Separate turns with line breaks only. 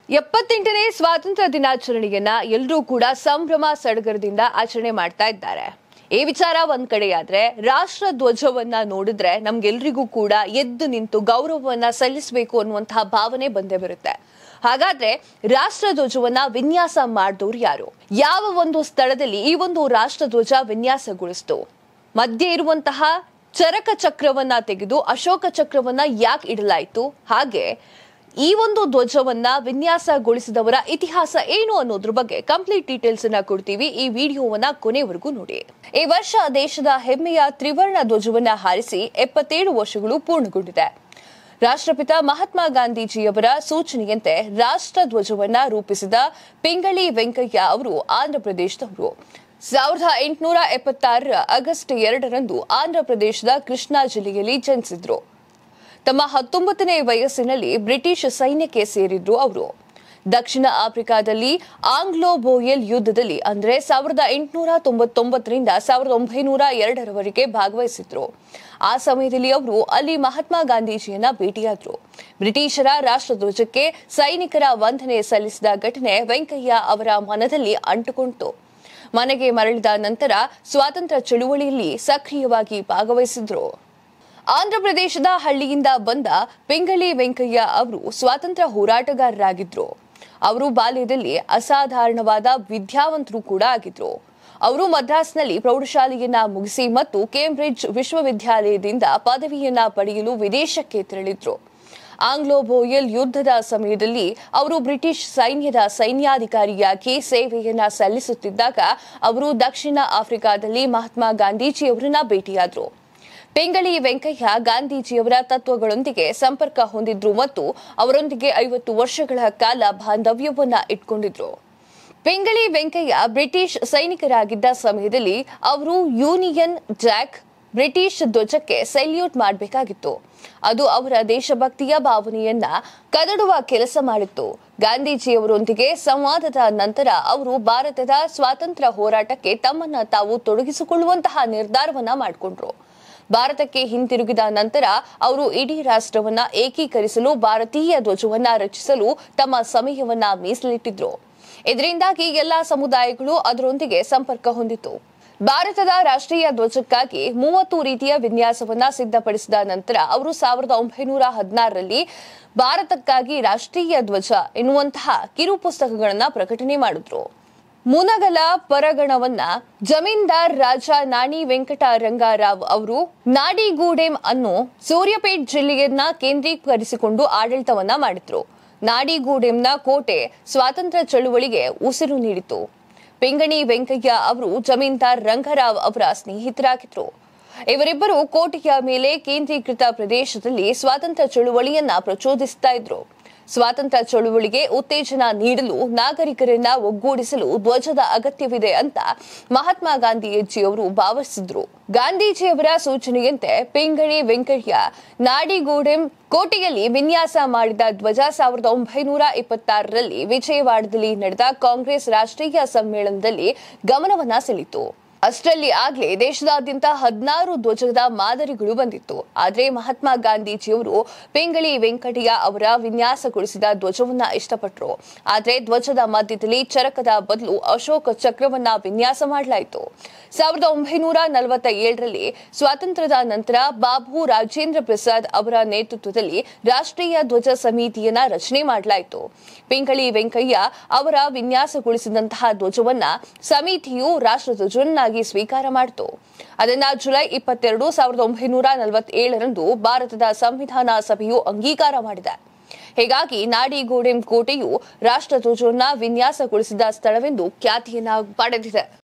78ನೇ ಸ್ವಾತಂತ್ರ್ಯ ದಿನಾಚರಣೆಯನ್ನ ಎಲ್ಲರೂ ಕೂಡ ಸಂಭ್ರಮ ಸಡಗರದಿಂದ ಆಚರಣೆ ಮಾಡ್ತಾ ಇದ್ದಾರೆ. ಈ ವಿಚಾರ ಒಂದ್ ಕಡೆಯಾದ್ರೆ ರಾಷ್ಟ್ರ ಧ್ವಜವನ್ನ ನೋಡಿದ್ರೆ ನಮ್ಗೆಲ್ರಿಗೂ ಕೂಡ ಎದ್ದು ನಿಂತು ಗೌರವವನ್ನ ಸಲ್ಲಿಸಬೇಕು ಅನ್ನುವಂತಹ ಭಾವನೆ ಬಂದೇ ಬರುತ್ತೆ. ಹಾಗಾದ್ರೆ ರಾಷ್ಟ್ರ ಧ್ವಜವನ್ನ ವಿನ್ಯಾಸ ಮಾಡಿದವರು ಯಾರು? ಯಾವ ಒಂದು ಸ್ಥಳದಲ್ಲಿ ಈ ಒಂದು ರಾಷ್ಟ್ರ ಧ್ವಜ ವಿನ್ಯಾಸಗೊಳಿಸಿತು? ಮಧ್ಯೆ ಇರುವಂತಹ ಚರಕ ಚಕ್ರವನ್ನ ತೆಗೆದು ಅಶೋಕ ಚಕ್ರವನ್ನ ಯಾಕೆ ಇಡಲಾಯಿತು? ಹಾಗೆ ಈ ಒಂದು ಧ್ವಜವನ್ನ ವಿನ್ಯಾಸಗೊಳಿಸಿದವರ ಇತಿಹಾಸ ಏನು ಅನ್ನೋದ್ರ ಬಗ್ಗೆ ಕಂಪ್ಲೀಟ್ ಡೀಟೇಲ್ಸ್ ಅನ್ನ ಕೊಡ್ತೀವಿ. ಈ ವಿಡಿಯೋವನ್ನ ಕೊನೆವರೆಗೂ ನೋಡಿ. ಈ ವರ್ಷ ದೇಶದ ಹೆಮ್ಮೆಯ ತ್ರಿವರ್ಣ ಧ್ವಜವನ್ನ ಹಾರಿಸಿ 77 ವರ್ಷಗಳು ಪೂರ್ಣಗೊಂಡಿದೆ. ರಾಷ್ಟ್ರಪಿತ ಮಹಾತ್ಮ ಗಾಂಧೀಜಿಯವರ ಸೂಚನೆಯಂತೆ ರಾಷ್ಟ್ರ ಧ್ವಜವನ್ನ ರೂಪಿಸಿದ ಪಿಂಗಳಿ ವೆಂಕಯ್ಯ ಅವರು ಆಂಧ್ರಪ್ರದೇಶದವರು. 1876 ಆಗಸ್ಟ್ 2ರಂದು ಆಂಧ್ರಪ್ರದೇಶದ ಕೃಷ್ಣಾ ಜಿಲ್ಲೆಯಲ್ಲಿ ಜನಿಸಿದ್ರು. ತಮ್ಮ 19ನೇ ವಯಸ್ಸಿನಲ್ಲಿ ಬ್ರಿಟಿಷ್ ಸೈನ್ಯಕ್ಕೆ ಸೇರಿದ್ರು ಅವರು. ದಕ್ಷಿಣ ಆಫ್ರಿಕಾದಲ್ಲಿ ಆಂಗ್ಲೋ ಬೋಯೆಲ್ ಯುದ್ಧದಲ್ಲಿ ಅಂದ್ರೆ 1899ರಿಂದ 1902ರವರೆಗೆ ಭಾಗವಹಿಸಿದ್ರು. ಆ ಸಮಯದಲ್ಲಿ ಅವರು ಅಲ್ಲಿ ಮಹಾತ್ಮ ಗಾಂಧೀಜಿಯನ್ನ ಭೇಟಿಯಾದ್ರು. ಬ್ರಿಟಿಷರ ರಾಷ್ಟ್ರಧ್ವಜಕ್ಕೆ ಸೈನಿಕರ ವಂದನೆ ಸಲ್ಲಿಸಿದ ಘಟನೆ ವೆಂಕಯ್ಯ ಅವರ ಮನದಲ್ಲಿ ಅಂಟುಕೊಂಡಿತು. ಮನೆಗೆ ಮರಳಿದ ನಂತರ ಸ್ವಾತಂತ್ರ್ಯ ಚಳುವಳಿಯಲ್ಲಿ ಸಕ್ರಿಯವಾಗಿ ಭಾಗವಹಿಸಿದ್ರು. ಆಂಧ್ರಪ್ರದೇಶದ ಹಳ್ಳಿಯಿಂದ ಬಂದ ಪಿಂಗಳಿ ವೆಂಕಯ್ಯ ಅವರು ಸ್ವಾತಂತ್ರ್ಯ ಹೋರಾಟಗಾರರಾಗಿದ್ರು. ಅವರು ಬಾಲ್ಯದಲ್ಲಿ ಅಸಾಧಾರಣವಾದ ವಿದ್ಯಾವಂತರು ಕೂಡ ಆಗಿದ್ರು. ಅವರು ಮದ್ರಾಸ್ನಲ್ಲಿ ಪ್ರೌಢಶಾಲೆಯನ್ನ ಮುಗಿಸಿ ಮತ್ತು ಕೇಂಬ್ರಿಡ್ಜ್ ವಿಶ್ವವಿದ್ಯಾಲಯದಿಂದ ಪದವಿಯನ್ನ ಪಡೆಯಲು ವಿದೇಶಕ್ಕೆ ತೆರಳಿದ್ರು. ಆಂಗ್ಲೋ ಬೋಯೆಲ್ ಯುದ್ಧದ ಸಮಯದಲ್ಲಿ ಅವರು ಬ್ರಿಟಿಷ್ ಸೈನ್ಯದ ಸೈನ್ಯಾಧಿಕಾರಿಯಾಗಿ ಸೇವೆಯನ್ನ ಸಲ್ಲಿಸುತ್ತಿದ್ದಾಗ ಅವರು ದಕ್ಷಿಣ ಆಫ್ರಿಕಾದಲ್ಲಿ ಮಹಾತ್ಮ ಗಾಂಧೀಜಿಯವರನ್ನ ಭೇಟಿಯಾದ್ರು. ಪಿಂಗಳಿ ವೆಂಕಯ್ಯ ಗಾಂಧೀಜಿಯವರ ತತ್ವಗಳೊಂದಿಗೆ ಸಂಪರ್ಕ ಹೊಂದಿದ್ರು ಮತ್ತು ಅವರೊಂದಿಗೆ 50 ವರ್ಷಗಳ ಕಾಲ ಬಾಂಧವ್ಯವನ್ನ ಇಟ್ಕೊಂಡಿದ್ರು. ಪಿಂಗಳಿ ವೆಂಕಯ್ಯ ಬ್ರಿಟಿಷ್ ಸೈನಿಕರಾಗಿದ್ದ ಸಮಯದಲ್ಲಿ ಅವರು ಯೂನಿಯನ್ ಜಾಕ್ ಬ್ರಿಟಿಷ್ ಧ್ವಜಕ್ಕೆ ಸೆಲ್ಯೂಟ್ ಮಾಡಬೇಕಾಗಿತ್ತು. ಅದು ಅವರ ದೇಶಭಕ್ತಿಯ ಭಾವನೆಯನ್ನ ಕದಡುವ ಕೆಲಸ ಮಾಡಿತ್ತು. ಗಾಂಧೀಜಿಯವರೊಂದಿಗೆ ಸಂವಾದದ ನಂತರ ಅವರು ಭಾರತದ ಸ್ವಾತಂತ್ರ್ಯ ಹೋರಾಟಕ್ಕೆ ತಮ್ಮನ್ನ ತಾವು ತೊಡಗಿಸಿಕೊಳ್ಳುವಂತಹ ನಿರ್ಧಾರವನ್ನ ಮಾಡಿಕೊಂಡ್ರು. ಭಾರತಕ್ಕೆ ಹಿಂತಿರುಗಿದ ನಂತರ ಅವರು ಇಡೀ ರಾಷ್ಟ್ರವನ್ನ ಏಕೀಕರಿಸಲು ಭಾರತೀಯ ಧ್ವಜವನ್ನ ರಚಿಸಲು ತಮ್ಮ ಸಮಯವನ್ನ ಮೀಸಲಿಟ್ಟಿದ್ರು. ಇದರಿಂದಾಗಿ ಎಲ್ಲಾ ಸಮುದಾಯಗಳು ಅದರೊಂದಿಗೆ ಸಂಪರ್ಕ ಹೊಂದಿತು. ಭಾರತದ ರಾಷ್ಟ್ರೀಯ ಧ್ವಜಕ್ಕಾಗಿ 30 ರೀತಿಯ ವಿನ್ಯಾಸವನ್ನ ಸಿದ್ಧಪಡಿಸಿದ ನಂತರ ಅವರು 1916ರಲ್ಲಿ ಭಾರತಕ್ಕಾಗಿ ರಾಷ್ಟ್ರೀಯ ಧ್ವಜ ಎನ್ನುವಂತಹ ಕಿರು ಪುಸ್ತಕಗಳನ್ನ ಪ್ರಕಟಣೆ ಮಾಡಿದ್ರು. ಮುನಗಲ ಪರಗಣವನ್ನ ಜಮೀನ್ದಾರ್ ರಾಜ ನಾಣಿ ವೆಂಕಟ ರಂಗಾರಾವ್ ಅವರು ನಾಡಿಗೂಡೆಂ ಅನ್ನು ಸೂರ್ಯಾಪೇಟ್ ಜಿಲ್ಲೆಯನ್ನ ಕೇಂದ್ರೀಕರಿಸಿಕೊಂಡು ಆಡಳಿತವನ್ನ ಮಾಡಿದ್ರು. ನಾಡಿಗೂಡೆಂನ ಕೋಟೆ ಸ್ವಾತಂತ್ರ್ಯ ಚಳುವಳಿಗೆ ಉಸಿರು ನೀಡಿತು. ಪಿಂಗಳಿ ವೆಂಕಯ್ಯ ಅವರು ಜಮೀನ್ದಾರ್ ರಂಗರಾವ್ ಅವರ ಸ್ನೇಹಿತರಾಗಿದ್ರು. ಇವರಿಬ್ಬರು ಕೋಟೆಯ ಮೇಲೆ ಕೇಂದ್ರೀಕೃತ ಪ್ರದೇಶದಲ್ಲಿ ಸ್ವಾತಂತ್ರ್ಯ ಚಳುವಳಿಯನ್ನ ಪ್ರಚೋದಿಸ್ತಾ ಇದ್ರು. ಸ್ವಾತಂತ್ರ್ಯ ಚಳುವಳಿಗೆ ಉತ್ತೇಜನ ನೀಡಲು ನಾಗರಿಕರನ್ನ ಒಗ್ಗೂಡಿಸಲು ಧ್ವಜದ ಅಗತ್ಯವಿದೆ ಅಂತ ಮಹಾತ್ಮ ಗಾಂಧೀಜಿಯವರು ಭಾವಿಸಿದ್ರು. ಗಾಂಧೀಜಿಯವರ ಸೂಚನೆಯಂತೆ ಪಿಂಗಳಿ ವೆಂಕಯ್ಯ ನಾಡಿಗೂಡೆಂ ಕೋಟೆಯಲ್ಲಿ ವಿನ್ಯಾಸ ಮಾಡಿದ ಧ್ವಜ 1926ರಲ್ಲಿ ವಿಜಯವಾಡದಲ್ಲಿ ನಡೆದ ಕಾಂಗ್ರೆಸ್ ರಾಷ್ಟ್ರೀಯ ಸಮ್ಮೇಳನದಲ್ಲಿ ಗಮನವನ್ನ ಸೆಳೆಯಿತು. ಅಷ್ಟರಲ್ಲಿ ಆಗ್ಲೇ ದೇಶದಾದ್ಯಂತ 16 ಧ್ವಜದ ಮಾದರಿಗಳು ಬಂದಿತ್ತು. ಆದ್ರೆ ಮಹಾತ್ಮ ಗಾಂಧೀಜಿಯವರು ಪಿಂಗಳಿ ವೆಂಕಟಯ್ಯ ಅವರ ವಿನ್ಯಾಸಗೊಳಿಸಿದ ಧ್ವಜವನ್ನ ಇಷ್ಟಪಟ್ಟರು. ಆದ್ರೆ ಧ್ವಜದ ಮಧ್ಯದಲ್ಲಿ ಚರಕದ ಬದಲು ಅಶೋಕ ಚಕ್ರವನ್ನ ವಿನ್ಯಾಸ ಮಾಡಲಾಯಿತು. 1947ರಲ್ಲಿ ಸ್ವಾತಂತ್ರ್ಯದ ನಂತರ ಬಾಬು ರಾಜೇಂದ್ರ ಪ್ರಸಾದ್ ಅವರ ನೇತೃತ್ವದಲ್ಲಿ ರಾಷ್ಟ್ರೀಯ ಧ್ವಜ ಸಮಿತಿಯನ್ನ ರಚನೆ ಮಾಡಲಾಯಿತು. ಪಿಂಗಳಿ ವೆಂಕಯ್ಯ ಅವರ ವಿನ್ಯಾಸಗೊಳಿಸಿದಂತಹ ಧ್ವಜವನ್ನ ಸಮಿತಿಯು ರಾಷ್ಟ್ರಧ್ವಜವನ್ನಾಗಿ ಸ್ವೀಕಾರ ಮಾಡಿತು. ಅದನ್ನ ಜುಲೈ 22, 1947ರಂದು ಭಾರತದ ಸಂವಿಧಾನ ಸಭೆಯು ಅಂಗೀಕಾರ ಮಾಡಿದೆ. ಹೀಗಾಗಿ ನಾಡಿಗೂಡೆಂ ಕೋಟೆಯು ರಾಷ್ಟ್ರಧ್ವಜವನ್ನ ವಿನ್ಯಾಸಗೊಳಿಸಿದ ಸ್ಥಳವೆಂದು ಖ್ಯಾತಿಯನ್ನ ಪಡೆದಿದೆ.